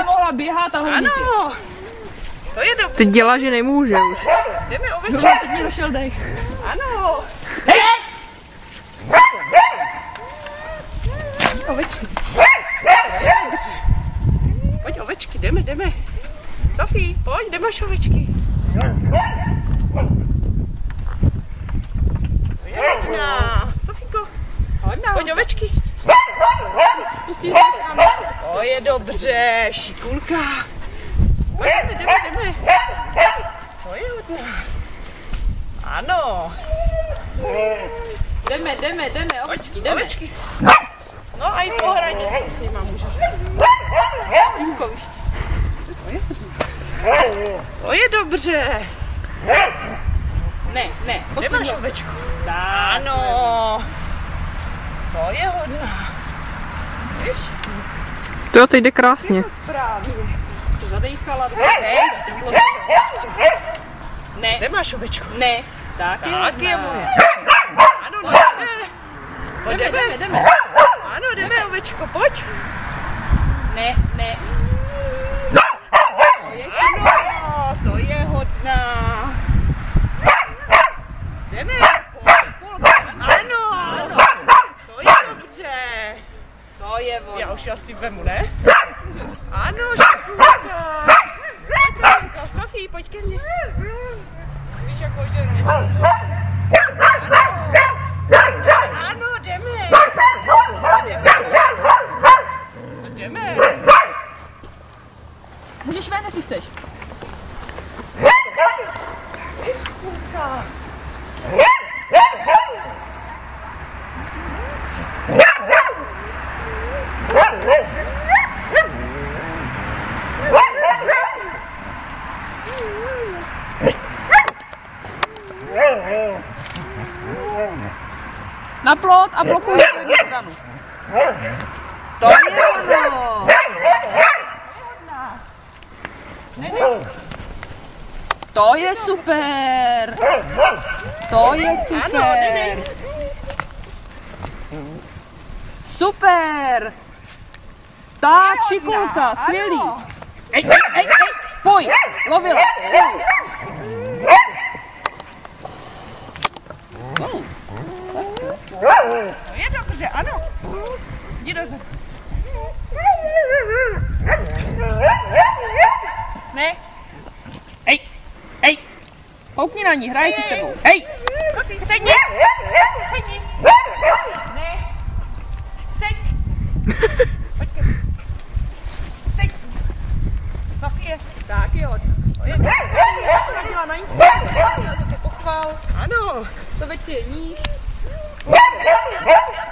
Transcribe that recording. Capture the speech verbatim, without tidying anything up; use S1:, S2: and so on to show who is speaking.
S1: mohla běhat a hodit.
S2: Ano. To je dobře.
S3: Teď dělá, že nemůže už.
S2: Jdeme ovečky.
S1: Jo, teď mi došel dech.
S2: Ano.
S1: Hej!
S2: Ovečky. Pojď ovečky, jdeme, jdeme. Sofie, pojď, kde máš ovečky? To je hodná. Sofíko, pojď ovečky. To je dobře, šikulka. Pojď, jdeme, jdeme, jdeme. To je hodná. Ano.
S1: Jdeme, jdeme, jdeme, ovečky, jdeme.
S2: Ovečky. No a i po hranici s nima můžeš.
S1: Pískoviště.
S2: To je dobře.
S1: Ne, ne,
S2: Kde máš ovečku? Ano. To je hodná. Víš?
S3: To jo, teď jde krásně.
S2: Právě.
S1: To zadejchala.
S2: Hej,
S1: Ne.
S2: Kde máš ovečku?
S1: Ne. Tak je
S2: Tak je moje. Ano, no, jdeme.
S1: Jdeme, jdeme, jdeme.
S2: Ano, jdeme, ovečko, pojď.
S1: Ne, ne. To je
S2: Ano, to je hodná. Jdeme. Ano, to je dobře.
S1: To je ono.
S2: Já už ji asi vemu, ne? Ano, šikulka. Pojď, Sarinka, Sofie, pojď ke mně. Víš, jako, že něco. Ano, jdeme. Jdeme.
S1: Můžeš ven, jestli chceš.
S2: Šikulka.
S1: Na plot a blokuj tu jednu stranu. To je ono. To je super. To je super. Super. Tak, šikulka, skvělý. Ej, ej, ej, ej, pojď, lovila.
S2: To je dobře, ano. Jdi do zem. Ne.
S1: Ej, ej, poukni na ní, hraje si s tebou. Hej.
S2: Sofie, sedni. Sedni. Ne. Seď. Pojď ke mně. Seď. Sofie.
S1: Tak jo.
S2: To je dobře.
S1: Radila na Instagramu, za to pochval.
S2: Ano.
S1: To věci je níž.